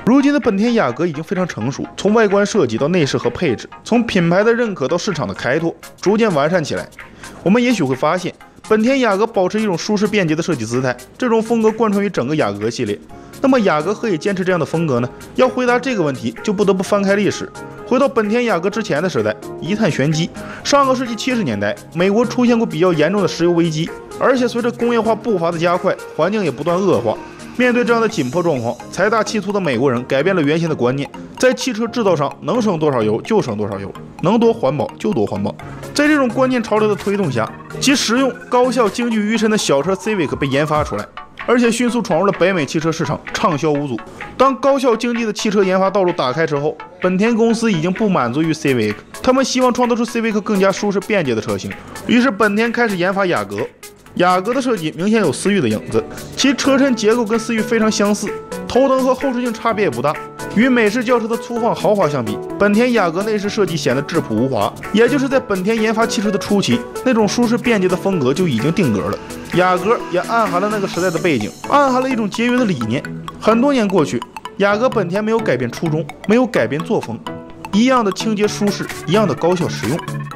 如今的本田雅阁已经非常成熟，从外观设计到内饰和配置，从品牌的认可到市场的开拓，逐渐完善起来。我们也许会发现，本田雅阁保持一种舒适便捷的设计姿态，这种风格贯穿于整个雅阁系列。那么雅阁何以坚持这样的风格呢？要回答这个问题，就不得不翻开历史，回到本田雅阁之前的时代，一探玄机。上个世纪70年代，美国出现过比较严重的石油危机，而且随着工业化步伐的加快，环境也不断恶化。面对这样的紧迫状况，财大气粗的美国人改变了原先的观念，在汽车制造上能省多少油就省多少油，能多环保就多环保。在这种观念潮流的推动下，其实用、高效、经济于一身的小车 Civic 被研发出来，而且迅速闯入了北美汽车市场，畅销无阻。当高效经济的汽车研发道路打开之后，本田公司已经不满足于 Civic， 他们希望创造出 Civic 更加舒适便捷的车型，于是本田开始研发雅阁。雅阁的设计明显有思域的影子，其车身结构跟思域非常相似，头灯和后视镜差别也不大。与美式轿车的粗放豪华相比，本田雅阁内饰设计显得质朴无华，也就是在本田研发汽车的初期，那种舒适便捷的风格就已经定格了。雅阁也暗含了那个时代的背景，暗含了一种节约的理念。很多年过去，雅阁本田没有改变初衷，没有改变作风，一样的清洁舒适，一样的高效实用。